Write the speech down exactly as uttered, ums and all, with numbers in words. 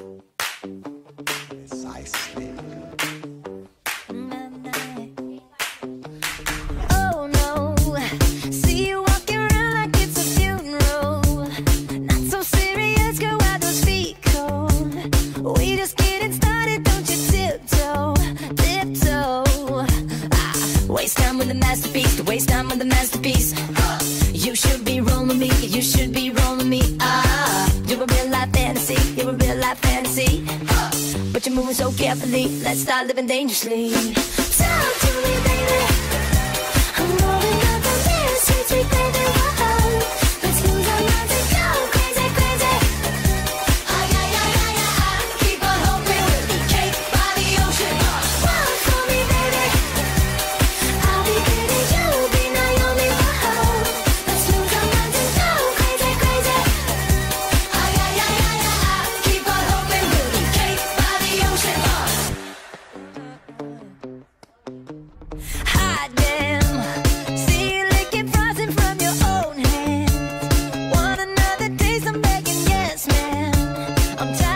Precisely. Oh no, see you walking around like it's a funeral. Not so serious, girl, why those feet cold? We just getting started, don't you tiptoe, tiptoe. Ah, waste time with the masterpiece, to waste time with the masterpiece. You should be rolling me, you should be rolling me. Ah, you're a real life fantasy, you're a real life fantasy. But you're moving so carefully, let's start living dangerously. Talk to me, baby. I'm rolling up the stairs, sweet, sweet baby, whoa. Let's lose our minds and go crazy, crazy. Ay, ay, ay, ay, ay, keep on hoping we'll be cake by the ocean. Walk for me, baby. I'll be Kitty, you'll be Naomi, whoa. Let's lose our minds and go crazy, crazy. Ay, ay, ay, ay, ay, keep on hoping we'll be cake by the ocean. Hot damn, see you licking frosting from your own hands. Want another taste? I'm begging, yes, man. I'm tired.